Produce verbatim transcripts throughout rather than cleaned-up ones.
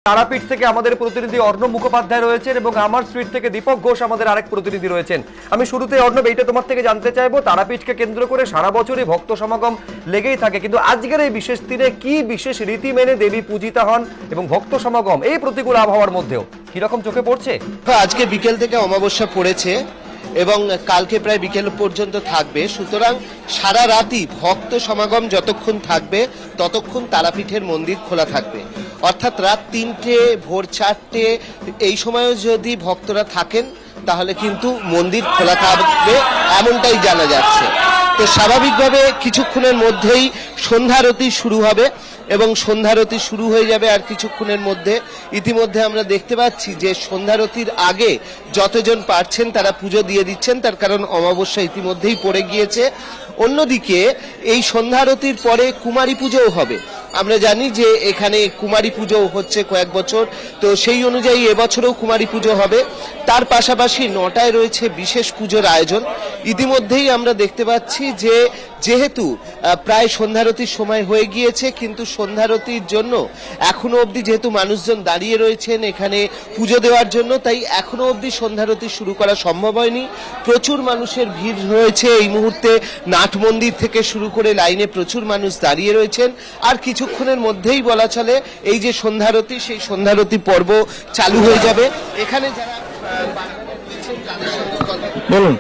তারাপীঠ থেকে আমাদের প্রতিনিধি অর্ণব মুখোপাধ্যায় রয়েছেন এবং আমার স্ট্রিট থেকে দীপক ঘোষ আমাদের আরেক প্রতিনিধি রয়েছেন। আমি শুরুতে অর্ণব এইটা তোমার থেকে জানতে চাইবো, তারাপীঠকে কেন্দ্র করে সারা বছরই ভক্ত সমাগম লেগেই থাকে, কিন্তু আজকের এই বিশেষ দিনে কি বিশেষ রীতি মেনে দেবী পূজিতা হন এবং ভক্ত সমাগম এই প্রতিকূল আবহাওয়ার মধ্যেও কিরকম চোখে পড়ছে? আজকে বিকেল থেকে অমাবস্যা পড়েছে এবং কালকে প্রায় বিকেল পর্যন্ত থাকবে, সুতরাং সারা রাতই ভক্ত সমাগম যতক্ষণ থাকবে ততক্ষণ তারাপীঠের মন্দির খোলা থাকবে। অর্থাৎ রাত তিনটে ভোর চারটে এই সময়ও যদি ভক্তরা থাকেন তাহলে কিন্তু মন্দির খোলা থাকবে এমনটাই জানা যাচ্ছে। তো স্বাভাবিকভাবে কিছুক্ষণের মধ্যেই সন্ধ্যারতি শুরু হবে এবং সন্ধ্যারতি শুরু হয়ে যাবে আর কিছুক্ষণের মধ্যে। ইতিমধ্যে আমরা দেখতে পাচ্ছি যে সন্ধ্যারতির আগে যতজন পারছেন তারা পুজো দিয়ে দিচ্ছেন, তার কারণ অমাবস্যা ইতিমধ্যেই পড়ে গিয়েছে। অন্যদিকে এই সন্ধ্যারতির পরে কুমারী পুজোও হবে। আমরা জানি যে এখানে কুমারী পুজো হচ্ছে কয়েক বছর, তো সেই অনুযায়ী এবছরও কুমারী পুজো হবে। তার পাশাপাশি নটায় রয়েছে বিশেষ পুজোর আয়োজন। ইতিমধ্যেই আমরা দেখতে পাচ্ছি যে যেহেতু প্রায় সন্ধ্যারতির সময় হয়ে গিয়েছে, কিন্তু সন্ধ্যারতির জন্য এখনো অবধি যেহেতু মানুষজন দাঁড়িয়ে রয়েছেন এখানে পুজো দেওয়ার জন্য, তাই এখনো অবধি সন্ধ্যারতি শুরু করা সম্ভব হয়নি। প্রচুর মানুষের ভিড় রয়েছে এই মুহূর্তে, নাট মন্দির থেকে শুরু করে লাইনে প্রচুর মানুষ দাঁড়িয়ে রয়েছেন। আর কিছুক্ষণের মধ্যেই বলা চলে এই যে সন্ধ্যারতি, সেই সন্ধ্যারতি পর্ব চালু হয়ে যাবে। এখানে যারা বলুন,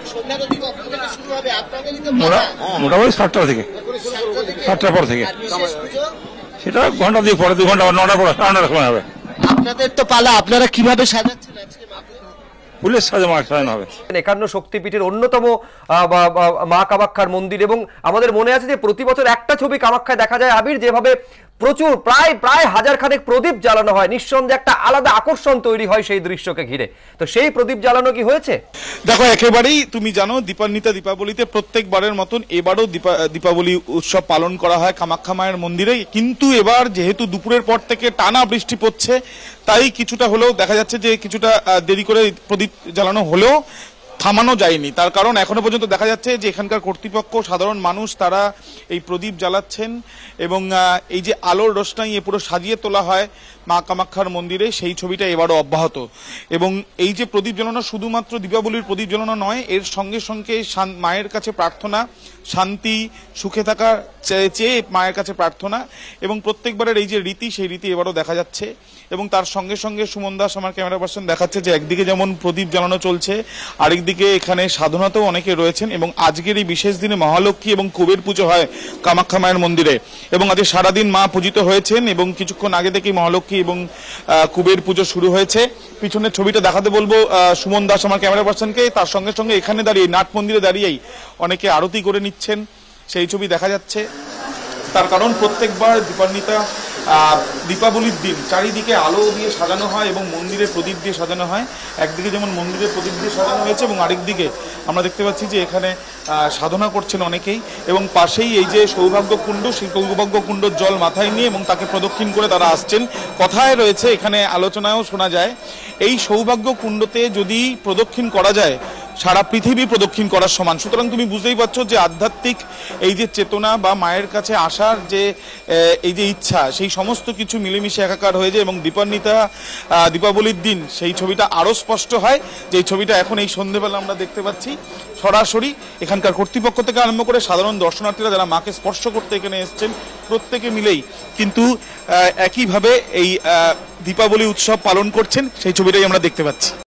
মোটামুটি সাতটা থেকে সাতটার পর থেকে সেটা ঘন্টা দিয়ে পরে দু ঘন্টা নটার পর নটার সময় হবে। আপনাদের তো পালা, আপনারা কিভাবে সাজাচ্ছেন আজকে? ফুলের সাজা মা সাজানো হবে। একান্ন শক্তিপীঠের অন্যতম মা কামাখ্যার মন্দির, এবং আমাদের মনে আছে যে প্রতি বছর একটা ছবি কামাখ্যায় দেখা যায় আবির, যেভাবে প্রচুর প্রায় প্রায় হাজার খানেক প্রদীপ জ্বালানো হয়, নিঃসন্দেহে একটা আলাদা আকর্ষণ তৈরি হয় সেই দৃশ্যকে ঘিরে। তো সেই প্রদীপ জ্বালানো কি হয়েছে? দেখো, একেবারেই তুমি জানো দীপান্বিতা দীপাবলিতে প্রত্যেকবারের মতন এবারও দীপাবলি উৎসব পালন করা হয় কামাখ্যা মায়ের মন্দিরে, কিন্তু এবার যেহেতু দুপুরের পর থেকে টানা বৃষ্টি পড়ছে তাই কিছুটা হলেও দেখা যাচ্ছে যে কিছুটা দেরি করে প্রদীপ জ্বালানো হলেও থামানো যায়নি। তার কারণ এখনো পর্যন্ত দেখা যাচ্ছে যে এখানকার কর্তৃপক্ষ, সাধারণ মানুষ তারা এই প্রদীপ জ্বালাচ্ছেন এবং এই যে আলোর রোশনাই এ পুরো সাজিয়ে তোলা হয় মা কামাখ্যার মন্দিরে, সেই ছবিটা এবারও অব্যাহত। এবং এই যে প্রদীপ জ্বালানো শুধুমাত্র দীপাবলির প্রদীপ জ্বালানো নয়, এর সঙ্গে সঙ্গে মায়ের কাছে প্রার্থনা, শান্তি সুখে থাকার চেয়ে মায়ের কাছে প্রার্থনা, এবং প্রত্যেকবারের এই যে রীতি সেই রীতি এবারও দেখা যাচ্ছে। এবং তার সঙ্গে সঙ্গে সুমন দাস আমার ক্যামেরা পার্সন দেখাচ্ছে যে একদিকে যেমন প্রদীপ জ্বালানো চলছে, আরেকদিকে এখানে সাধনাতেও অনেকে রয়েছেন। এবং আজকের এই বিশেষ দিনে মহালক্ষ্মী এবং কুবের পুজো হয় কামাখ্যা মায়ের মন্দিরে, এবং আজকে সারাদিন মা পূজিত হয়েছেন এবং কিছুক্ষণ আগে থেকেই মহালক্ষ্মী এবং কুবের পুজো শুরু হয়েছে। পিছনের ছবিটা দেখাতে বলবো সুমন দাস আমার ক্যামেরা পার্সনকে। তার সঙ্গে সঙ্গে এখানে দাঁড়িয়ে নাট মন্দিরে দাঁড়িয়েই অনেকে আরতি করে নিচ্ছেন, সেই ছবি দেখা যাচ্ছে। তার কারণ প্রত্যেকবার দীপান্বিতা দীপাবলির দিন চারিদিকে আলো দিয়ে সাজানো হয় এবং মন্দিরে প্রদীপ দিয়ে সাজানো হয়। একদিকে যেমন মন্দিরে প্রদীপ দিয়ে সাজানো হয়েছে এবং আরেকদিকে আমরা দেখতে পাচ্ছি যে এখানে সাধনা করছেন অনেকেই, এবং পাশেই এই যে সৌভাগ্য কুণ্ড, সেই সৌভাগ্য কুণ্ডর জল মাথায় নিয়ে এবং তাকে প্রদক্ষিণ করে তারা আসছেন। কথায় রয়েছে, এখানে আলোচনায়ও শোনা যায়, এই সৌভাগ্য কুণ্ডতে যদি প্রদক্ষিণ করা যায় সারা পৃথিবী প্রদক্ষিণ করার সমান। সুতরাং তুমি বুঝতেই পারছো যে আধ্যাত্মিক এই যে চেতনা বা মায়ের কাছে আসার যে এই যে ইচ্ছা, সেই সমস্ত কিছু মিলেমিশে একাকার হয়ে যায়। এবং দীপান্বিতা দীপাবলির দিন সেই ছবিটা আরও স্পষ্ট হয়, যে ছবিটা এখন এই সন্ধ্যেবেলা আমরা দেখতে পাচ্ছি। সরাসরি এখানকার কর্তৃপক্ষ থেকে আরম্ভ করে সাধারণ দর্শনার্থীরা যারা মাকে স্পর্শ করতে এখানে এসছেন প্রত্যেকে মিলেই কিন্তু একইভাবে এই দীপাবলি উৎসব পালন করছেন, সেই ছবিটাই আমরা দেখতে পাচ্ছি।